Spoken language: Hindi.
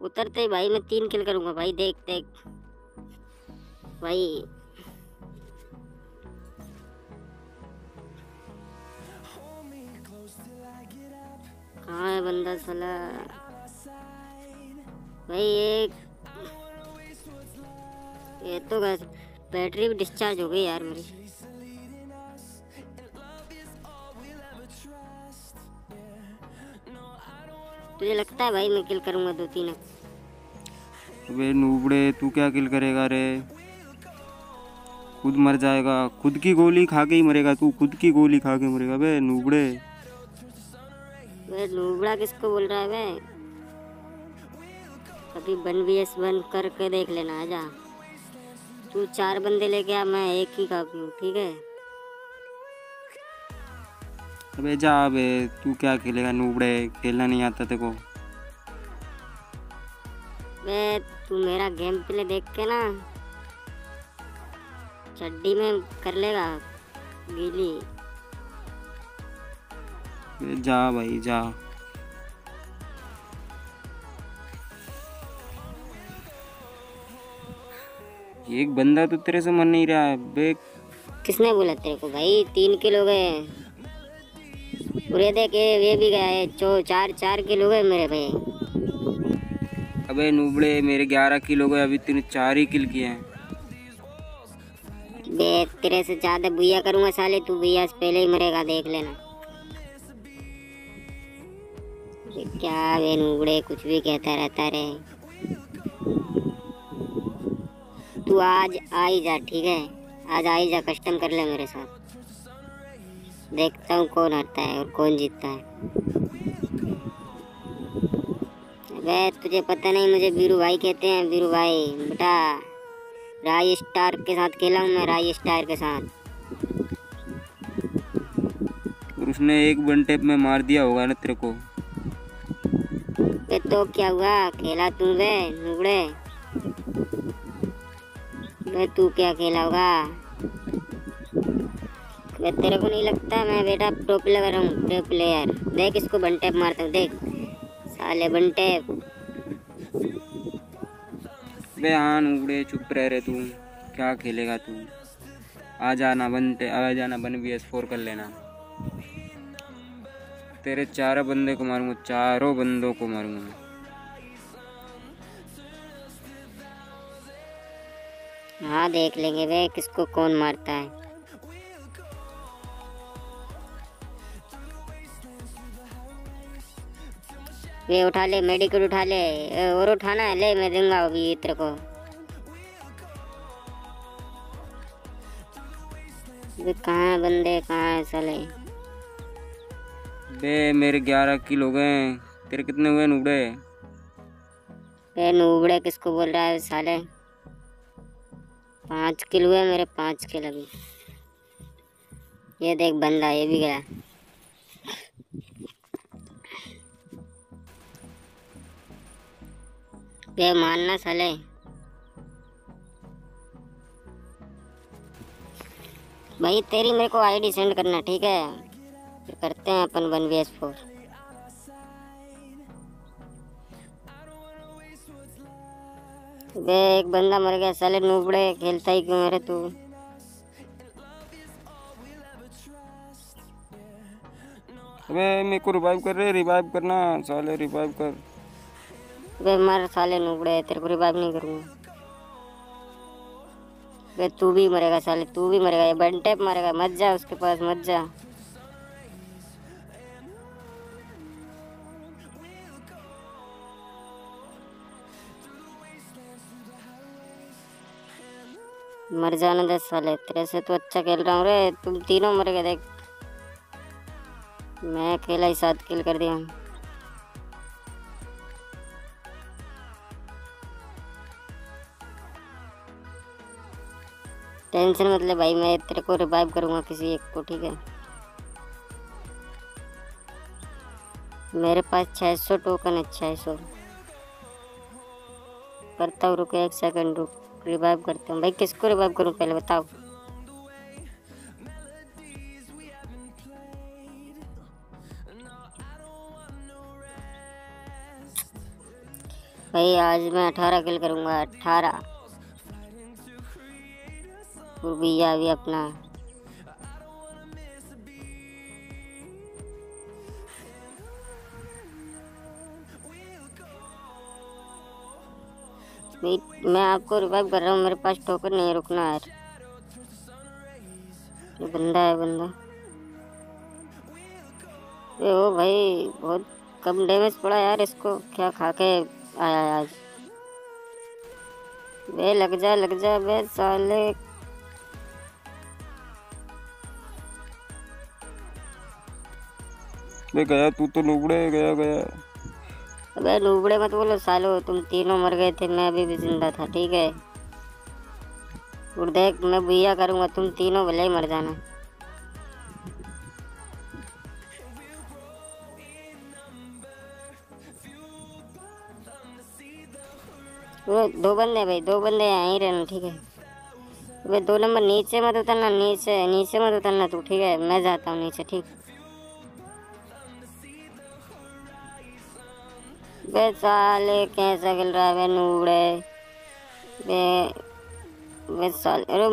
उतरते ही भाई मैं 3 किल करूंगा भाई। देख देख भाई। कहाँ है बंदा साला भाई? ये तो बैटरी भी डिस्चार्ज हो गई यार मेरी। तुझे लगता है भाई मैं किल करूंगा 2-3? अबे नूबड़े, तू क्या किल करेगा रे? खुद मर जाएगा, खुद की गोली खा के ही मरेगा तू, खुद की गोली खा के मरेगा बे नूबड़े। वे लूबड़ा किसको बोल रहा है बे? अभी 1vs1 करके देख लेना। आजा, तू 4 बंदे लेके आ, मैं एक ही काफी हूँ, ठीक है? अबे जा बे, तू क्या खेलेगा नूबड़े, खेलना नहीं आता तेरे को? बे तू मेरा गेम प्ले देख के ना चड्डी में कर लेगा गीली। बे जा भाई जा। एक बंदा तो तेरे से मर नहीं रहा है बे। किसने बोला तेरे को भाई? 3 किल हो गए पूरे। देख ये भी गया है, 4 किल हो गए मेरे भाई। अबे नूबड़े, मेरे 11 किल हो गए, अभी तूने 4 ही किल किए हैं। बे तेरे से ज्यादा बुया करूंगा साले, तू बुया से पहले ही मरेगा, देख लेना। क्या बे नूबड़े कुछ भी कहता रहता रे। तू आज आ ही जा, ठीक है? आज आ ही जा, कस्टम कर ले मेरे साथ। देखता हूँ कौन हारता है और कौन जीतता है। वे तुझे पता नहीं मुझे वीरू भाई कहते हैं। वीरू भाई बेटा, राई स्टार के साथ खेला हूँ मैं, राई स्टार के साथ। और उसने एक वन टैप में मार दिया होगा ना तेरे को। वे तो क्या हुआ, खेला तू बे नुबड़े? वे तू क्या खेला होगा? वे तेरे को नहीं लगता मैं बेटा प्रो प्लेयर हूँ? प्रो प्लेयर देख, इसको वन टैप मारता हूँ, देख साले वन टैप। बे हाँ नूबड़े, चुप रह रे तू, क्या खेलेगा तू? आ जाना 1vs4 कर लेना। तेरे 4 बंदे को मारूंगा, चारों बंदों को मारूंगा। हाँ देख लेंगे वे किसको कौन मारता है। वे उठा ले, मेडिकेट उठा ले, और उठाना है ले, मैं दूंगा अभी तेरे को। वे कहाँ है बंदे, कहाँ है साले? बे मेरे 11 किल हो गए, तेरे कितने हुए नूबड़े? वे नूबड़े किसको बोल रहा है साले? 5 किल हुए मेरे, 5 किल अभी। ये देख बंदा, ये भी गया। वे मानना साले। भाई तेरी मेरे को आईडी सेंड करना, ठीक है? फिर करते हैं अपन 1vs4। वे एक बंदा मर गया साले नूबड़े, खेलता ही क्यों है तू? अबे मेरे को रिवाइव कर रहे, रिवाइव करना साले, रिवाइव कर। वे मर साले नूबड़े, तेरे को रिवाइव नहीं करूँगा। वे तू भी मरेगा साले, तू भी मरेगा, ये वन टैप मरेगा, मत जा उसके पास, मत जा। मर जाने दे साले, तेरे से तो अच्छा खेल रहा हूँ रे। तुम तीनों मर गए, देख मैं अकेला ही 7 किल कर दिया हूँ। टेंशन मत ले भाई, मैं तेरे को रिवाइव करूँगा किसी एक को, ठीक है? मेरे पास 600 टोकन है, 600। करता हूँ, रुको 1 सेकंड, रुक रिवाइव करता हूँ। भाई किसको रिवाइव करूँ पहले बताओ? भाई आज मैं 18 किल करूँगा, 18। और भैया भी अपना मैं आपको रिवाइव कर रहा हूँ, मेरे पास टोकन नहीं है, रुकना यार। ये बंदा है बंदा। ओ भाई बहुत कम डैमेज पड़ा यार इसको, क्या खा के आया आज। बे लग जा बे साले। बे गया तू तो लुबड़े, गया गया। अबे लूबड़े मत बोलो सालो, तुम तीनों मर गए थे, मैं अभी भी जिंदा था, ठीक है। और देख मैं भैया करूँगा, तुम तीनों भले ही मर जाना। वो दो बंदे भाई, दो बंदे यहीं रहना, ठीक है। वे 2 नंबर नीचे मत उतरना, नीचे नीचे मत उतरना तू, ठीक है। मैं जाता हूँ नीचे, ठीक। बे साले कैसा खेल रहा है बे नूबड़े। बे साले, अरे